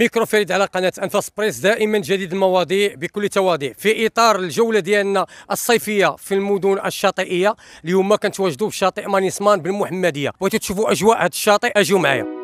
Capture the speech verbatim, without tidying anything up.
ميكرو فريد على قناة أنفاس بريس، دائما جديد المواضيع بكل تواضيع في إطار الجولة ديالنا الصيفية في المدن الشاطئية. اليوم كنتواجدوا في شاطئ مانيسمان بالمحمدية. بغيتوا تشوفوا أجواء هذا الشاطئ، أجوا معايا.